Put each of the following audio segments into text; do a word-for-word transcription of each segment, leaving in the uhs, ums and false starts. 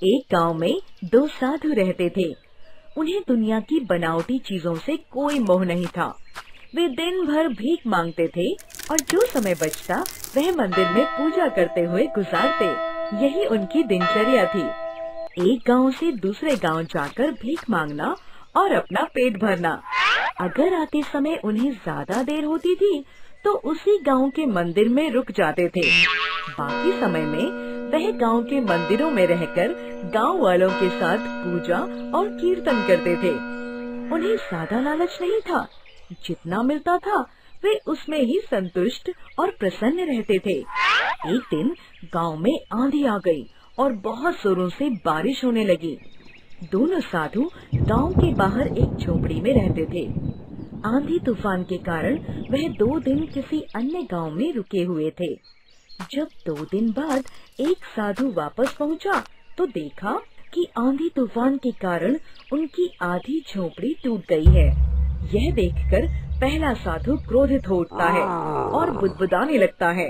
एक गांव में दो साधु रहते थे। उन्हें दुनिया की बनावटी चीजों से कोई मोह नहीं था। वे दिन भर भीख मांगते थे और जो समय बचता वह मंदिर में पूजा करते हुए गुजारते। यही उनकी दिनचर्या थी। एक गांव से दूसरे गांव जाकर भीख मांगना और अपना पेट भरना। अगर आते समय उन्हें ज्यादा देर होती थी तो उसी गांव के मंदिर में रुक जाते थे। बाकी समय में वह गांव के मंदिरों में रहकर गांव वालों के साथ पूजा और कीर्तन करते थे। उन्हें ज्यादा लालच नहीं था। जितना मिलता था वे उसमें ही संतुष्ट और प्रसन्न रहते थे। एक दिन गांव में आंधी आ गई और बहुत जोरों से बारिश होने लगी। दोनों साधु गांव के बाहर एक झोपड़ी में रहते थे। आंधी तूफान के कारण वह दो दिन किसी अन्य गांव में रुके हुए थे। जब दो दिन बाद एक साधु वापस पहुंचा तो देखा कि आंधी तूफान के कारण उनकी आधी झोपड़ी टूट गई है। यह देखकर पहला साधु क्रोधित हो उठता है और बुदबुदाने लगता है।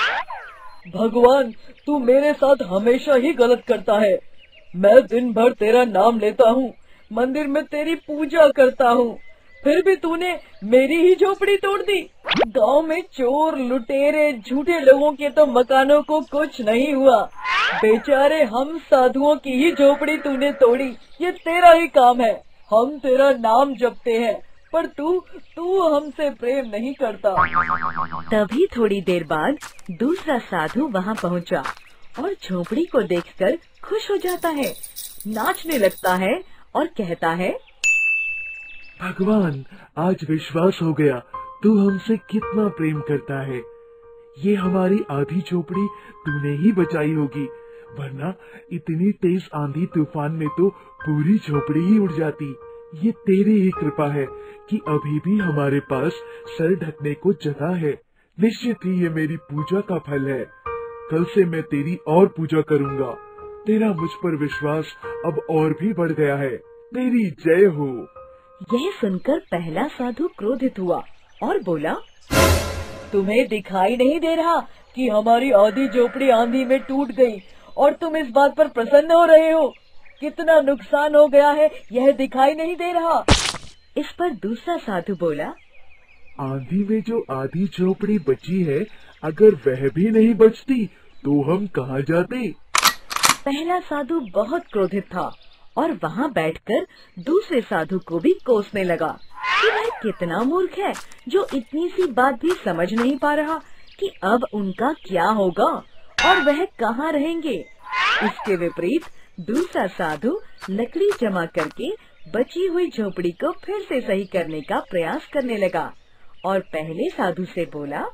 भगवान, तू मेरे साथ हमेशा ही गलत करता है। मैं दिन भर तेरा नाम लेता हूँ, मंदिर में तेरी पूजा करता हूँ, फिर भी तूने मेरी ही झोपड़ी तोड़ दी। गांव में चोर, लुटेरे, झूठे लोगों के तो मकानों को कुछ नहीं हुआ, बेचारे हम साधुओं की ही झोपड़ी तूने तोड़ी। ये तेरा ही काम है। हम तेरा नाम जपते हैं, पर तू तू हमसे प्रेम नहीं करता। तभी थोड़ी देर बाद दूसरा साधु वहाँ पहुँचा और झोपड़ी को देखकर खुश हो जाता है, नाचने लगता है और कहता है, भगवान, आज विश्वास हो गया तू हमसे कितना प्रेम करता है। ये हमारी आधी झोपड़ी तूने ही बचाई होगी, वरना इतनी तेज आंधी तूफान में तो पूरी झोपड़ी ही उड़ जाती। ये तेरी ही कृपा है कि अभी भी हमारे पास सर ढकने को जगह है। निश्चित ही ये मेरी पूजा का फल है। कल से मैं तेरी और पूजा करूँगा। तेरा मुझ पर विश्वास अब और भी बढ़ गया है। तेरी जय हो। यह सुनकर पहला साधु क्रोधित हुआ और बोला, तुम्हें दिखाई नहीं दे रहा कि हमारी आधी झोपड़ी आंधी में टूट गई और तुम इस बात पर प्रसन्न हो रहे हो? कितना नुकसान हो गया है, यह दिखाई नहीं दे रहा? इस पर दूसरा साधु बोला, आंधी में जो आधी झोपड़ी बची है, अगर वह भी नहीं बचती तो हम कहाँ जाते? पहला साधु बहुत क्रोधित था और वहाँ बैठकर दूसरे साधु को भी कोसने लगा कि वह कितना मूर्ख है जो इतनी सी बात भी समझ नहीं पा रहा कि अब उनका क्या होगा और वह कहाँ रहेंगे। इसके विपरीत दूसरा साधु लकड़ी जमा करके बची हुई झोपड़ी को फिर से सही करने का प्रयास करने लगा और पहले साधु से बोला,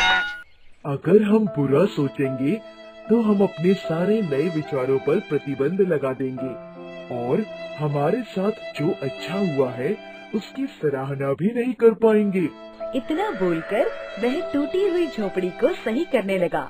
अगर हम बुरा सोचेंगे तो हम अपने सारे नए विचारों पर प्रतिबंध लगा देंगे और हमारे साथ जो अच्छा हुआ है उसकी सराहना भी नहीं कर पाएंगे। इतना बोलकर वह टूटी हुई झोपड़ी को सही करने लगा।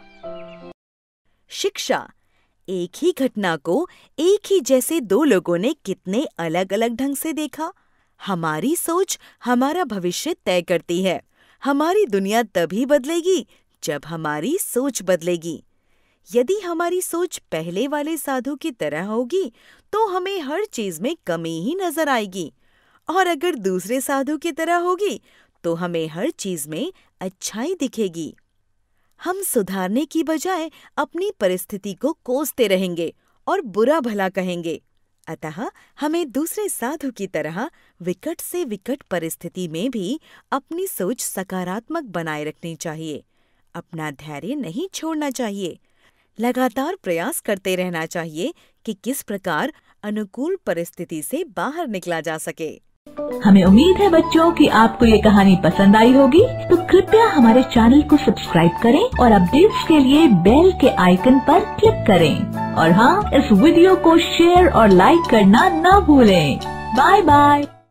शिक्षा। एक ही घटना को एक ही जैसे दो लोगों ने कितने अलग अलग ढंग से देखा। हमारी सोच हमारा भविष्य तय करती है। हमारी दुनिया तभी बदलेगी जब हमारी सोच बदलेगी। यदि हमारी सोच पहले वाले साधु की तरह होगी तो हमें हर चीज में कमी ही नजर आएगी, और अगर दूसरे साधु की तरह होगी तो हमें हर चीज में अच्छाई दिखेगी। हम सुधारने की बजाय अपनी परिस्थिति को कोसते रहेंगे और बुरा भला कहेंगे। अतः हमें दूसरे साधु की तरह विकट से विकट परिस्थिति में भी अपनी सोच सकारात्मक बनाए रखनी चाहिए। अपना धैर्य नहीं छोड़ना चाहिए। लगातार प्रयास करते रहना चाहिए कि किस प्रकार अनुकूल परिस्थिति से बाहर निकला जा सके। हमें उम्मीद है बच्चों कि आपको ये कहानी पसंद आई होगी, तो कृपया हमारे चैनल को सब्सक्राइब करें और अपडेट्स के लिए बेल के आइकन पर क्लिक करें। और हाँ, इस वीडियो को शेयर और लाइक करना ना भूलें। Bye bye.